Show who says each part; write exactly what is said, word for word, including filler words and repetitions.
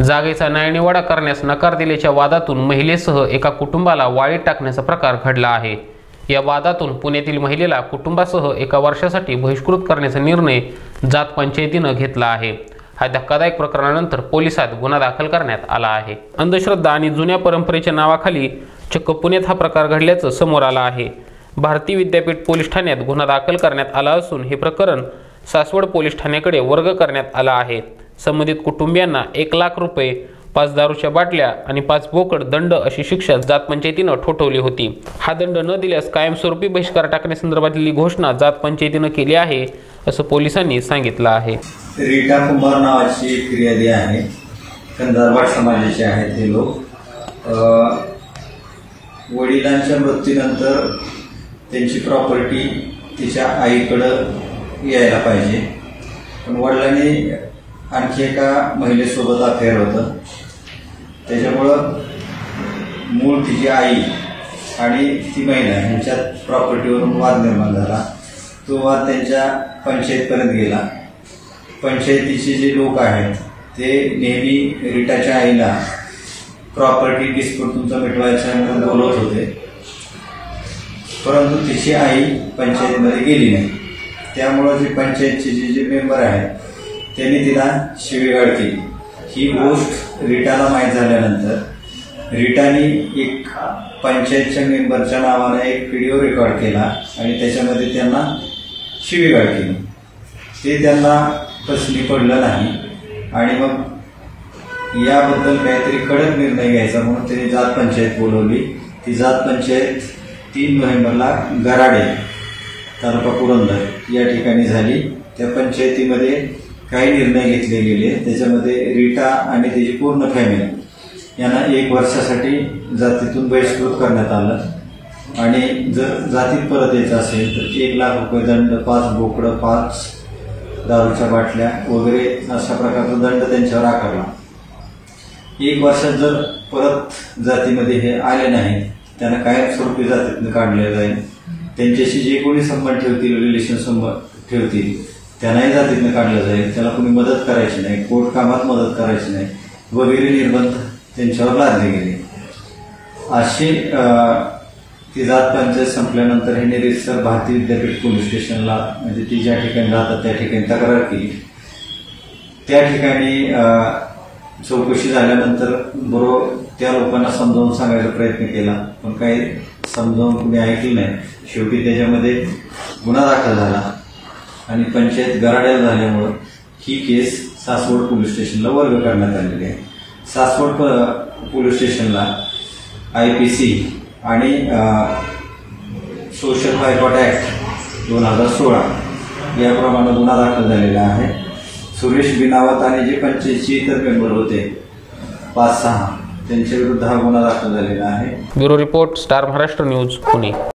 Speaker 1: जागेचा न्यायनिवाडा करण्यास नकार दिल्याच्या वादातून महिलेसह एका कुटुंबाला वाळीत टाकण्याचा प्रकार घडला आहे। या वादातून पुण्यातील महिलेला कुटुंबासह एका वर्षासाठी बहिष्कृत करण्याचा निर्णय जात पंचायतीने घेतला आहे। हा धक्कादायक प्रकरणानंतर पोलिसात गुन्हा दाखल करण्यात आला आहे। अंधश्रद्धा आणि जुन्या परंपरेच्या नावाखाली चक्क पुण्यात हा प्रकार घडल्याचं समोर आलं आहे। भारतीय विद्यापीठ पोलीस ठाण्यात गुन्हा दाखल करण्यात आला असून हे प्रकरण सासवड पोलीस ठाण्याकडे वर्ग करण्यात आला आहे। संबंधित कुटुंबियांना एक लाख रुपये, पाच दारूच्या बाटल्या आणि पाच बोकड दंड अशी शिक्षा जात पंचायतीने ठोठवली होती। हा दंड न दिल्यास कायमस्वरूपी बहिष्कार टाकण्यासंदर्भातली घोषणा जात पंचायतीने केली आहे असं पोलिसांनी सांगितलं आहे।
Speaker 2: रीटा कुंभार नावाची फिर्यादी आहे, कंधारवाड समाजाचे आहेत ते लोक। वडिलांच्या मृत्यूनंतर त्यांची प्रॉपर्टी तिच्या आईकडं यायला पाहिजे, पण वडिलांनी आणखी एका महिलेसोबत अफेअर होतं, त्याच्यामुळं मूळ तिची आई आणि ती महिला यांच्यात प्रॉपर्टीवरून वाद निर्माण झाला। तो वाद त्यांच्या पंचायतपर्यंत गेला। पंचायतीचे जे लोक आहेत ते नेहमी रीटाच्या आईला प्रॉपर्टी डिस्प्यूट तुमचा मिटवायचा म्हणून बोलवत होते, परंतु तिची आई पंचायतीमध्ये गेली नाही। त्यामुळं जे पंचायतचे जे जे मेंबर आहेत त्यांनी तिला शिवीगाळ केली। ही गोष्ट रीटाला माहीत झाल्यानंतर रीटाने एक पंचायतच्या मेंबरच्या नावाने एक व्हिडिओ रेकॉर्ड केला आणि त्याच्यामध्ये त्यांना शिवीगाळ केली। ते त्यांना कसली पडलं नाही आणि मग याबद्दल काहीतरी कडक निर्णय घ्यायचा म्हणून त्यांनी जात पंचायत बोलवली। ती जात पंचायत तीन नोव्हेंबरला गराडे तालुका पुरंदर या ठिकाणी झाली। त्या पंचायतीमध्ये काही निर्णय घेतले गेले, त्याच्यामध्ये रीटा आणि त्याची पूर्ण फॅमिली यांना एक वर्षासाठी जातीतून बहिष्कृत करण्यात आलं आणि जर जातीत परत यायचं असेल तर एक लाख रुपये दंड, पाच बोकडं, पाच दारूच्या बाटल्या वगैरे अशा प्रकारचा दंड त्यांच्यावर आकारला। एक वर्षात जर परत जातीमध्ये हे आले नाही त्यांना कायमस्वरूपी जातीतून काढले जाईल। त्यांच्याशी जे कोणी संबंध ठेवतील, रिलेशन संबंध ठेवतील त्यांनाही जातीतून काढलं जाईल। त्याला कोणी मदत करायची नाही, कोर्ट कामात मदत करायची नाही वगैरे निर्बंध त्यांच्यावर लादले गेले। अशी ती जात पंचायत संपल्यानंतर हे निरीक्षक भारतीय विद्यापीठ पोलीस स्टेशनला म्हणजे ती ज्या ठिकाणी राहतात त्या ठिकाणी तक्रार केली। त्या ठिकाणी चौकशी झाल्यानंतर बरोबर त्या लोकांना समजावून सांगायचा प्रयत्न केला, पण काही समजावून कुणी ऐकलं नाही। शेवटी त्याच्यामध्ये गुन्हा दाखल झाला आणि पंचायत गराड्याला झाल्यामुळं ही केस सासवड पोलीस स्टेशनला वर्ग करण्यात आलेली आहे। सासवड पोलीस स्टेशनला आय पी सी आणि सोशल बायकॉट ॲक्ट दोन हजार सोळा याप्रमाणे गुन्हा दाखल झालेला आहे। सुरेश बिनावत आणि जे पंचायतचे इतर मेंबर होते पाच सहा त्यांच्या विरुद्ध हा गुन्हा दाखल झालेला आहे।
Speaker 1: Bureau report, star Maharashtra news, Pune.